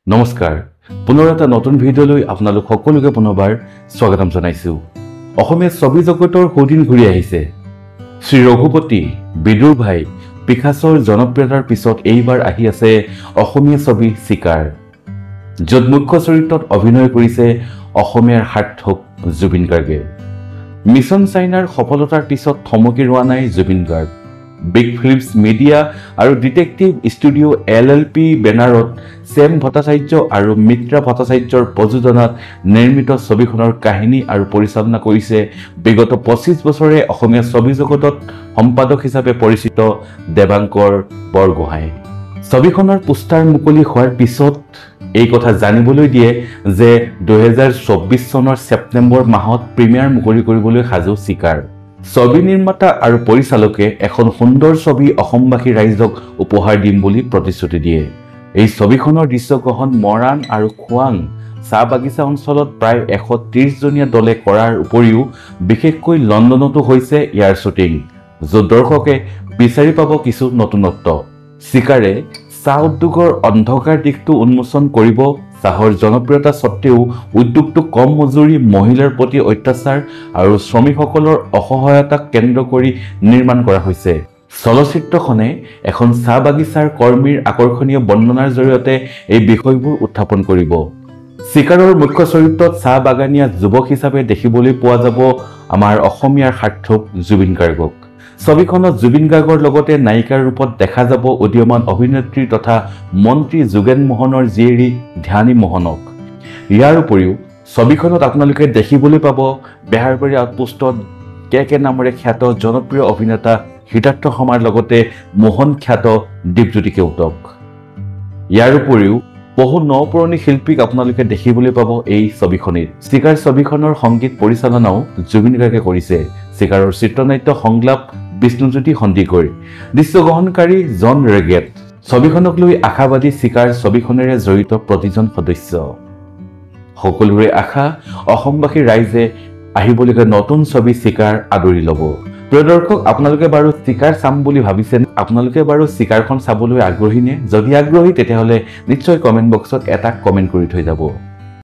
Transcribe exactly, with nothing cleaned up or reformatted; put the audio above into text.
নমস্কাৰ পুনৰ এটা নতুন ভিডিঅ'লৈ আপোনালোক সকলোকে পুনৰবাৰ স্বাগতম জনাইছো অসমীয়া ছবি জগতৰ সুদিন ঘূৰি আহিছে শ্ৰী ৰঘুপতি বিদুৰ ভাই পিকাছৰ জনপ্ৰিয়তাৰ পিছত এইবাৰ আহি আছে অসমীয়া ছবি চিকাৰ য'ত মুখ্য চৰিত্ৰত অভিনয় কৰিছে অসমীয়াৰ সাৰ্থক জুবিন গাৰ্গে মিছন চাইনাৰ সফলতাৰ পিছত থমকি ৰোৱা নাই Zubeen Garg big films media আৰু detective studio' L L P বেনাৰত চেম ভট্টাচাৰ্য আৰু মিত্ৰা ভট্টাচাৰ্যৰ প্ৰযোজনাত নিৰ্মিত ছবিখনৰ কাহিনী আৰু পৰিচালনা কৰিছে বিগত পঁচিছ বছৰে অসমীয়া ছবি জগতত সম্পাদক হিচাপে পৰিচিত দেৱাংকৰ বৰগোহাঁই ছবিখনৰ পোষ্টাৰ মুকলি হোৱাৰ পিছত এই কথা জানিবলৈ দিয়ে যে দুহেজাৰ চৌব্বিছ চনৰ ছেপ্টেম্বৰ মাহত প্ৰিমিয়াৰ মুকলি কৰিবলৈ সাজু চিকাৰ ছবি নিৰ্মাতা আৰু পৰিচালকে এখন সুন্দৰ ছবি অসমবাসী ৰাইজক উপহাৰ দিম বুলি প্ৰতিশ্ৰুতি দিয়ে এই ছবিখনৰ দৃশ্যগ্ৰহণ মৰাণ আৰু খোৱাং চাহ বাগিচা অঞ্চলত প্ৰায় এশ ত্ৰিছ জনীয়া দলে কৰাৰ উপৰিও বিশেষকৈ লণ্ডনতো হৈছে ইয়াৰ শ্বুটিং য'ত দৰ্শকে বিচাৰি পাব কিছু নতুনত্ব চিকাৰে চাহ উদ্যোগৰ অন্ধকাৰ দিশটো উন্মোচন কৰিব চাহৰ জনপ্ৰিয়তা সত্ত্বেও উদ্যোগটো কম মজুৰি মহিলাৰ প্ৰতি অত্যাচাৰ আৰু শ্ৰমিকসকলৰ অসহায়তাক কেন্দ্ৰ কৰি নিৰ্মাণ কৰা হৈছে চলচ্চিত্ৰখনে এখন চাহ বাগিচাৰ কৰ্মীৰ আকৰ্ষণীয় বৰ্ণনাৰ জৰিয়তে এই বিষয়বোৰ উত্থাপন কৰিব চিকাৰৰ মুখ্য চৰিত্ৰত চাহ বাগানীয়া যুৱক হিচাপে দেখিবলৈ পোৱা যাব আমাৰ অসমীয়াৰ সাৰ্থক জুবিন গাৰ্গক ছবিখনত জুবিন গাৰ্গৰ লগতে নায়িকাৰ ৰূপত দেখা যাব উদীয়মান অভিনেত্ৰী তথা মন্ত্ৰী যোগেন মোহনৰ জীয়ৰী ধ্যানী মোহনক ইয়াৰ উপৰিও ছবিখনত আপোনালোকে দেখিবলৈ পাব বেহাৰবাৰী আউটপোষ্টত কে কে নামেৰে খ্যাত জনপ্ৰিয় অভিনেতা হিতাৰ্থ শৰ্মাৰ লগতে মোহন খ্যাত দীপজ্যোতি কেওটক ইয়াৰ উপৰিও বহু নপুৰণি শিল্পীক আপোনালোকে দেখিবলৈ পাব এই ছবিখনিত চিকাৰ ছবিখনৰ সংগীত পৰিচালনাও জুবিন গাৰ্গে কৰিছে চিকাৰৰ চিত্ৰনাট্য সংলাপ বিষ্ণুজ্যোতি সন্দিকৈ দৃশ্যগ্ৰহণকাৰী জন ৰেগেট ছবিখনক লৈ আশাবাদী চিকাৰ ছবিখনেৰে জড়িত প্ৰতিজন সদস্য সকলোৰে আশা অসমবাসী ৰাইজে আহিবলগীয়া নতুন ছবি চিকাৰ আদৰি ল'ব প্ৰিয় দৰ্শক আপোনালোকে বাৰু চিকাৰ চাম বুলি ভাবিছেনে আপোনালোকে বাৰু চিকাৰখন চাবলৈ আগ্ৰহী নে যদি আগ্ৰহী তেতিয়াহ'লে নিশ্চয় কমেণ্ট বক্সত এটা কমেণ্ট কৰি থৈ যাব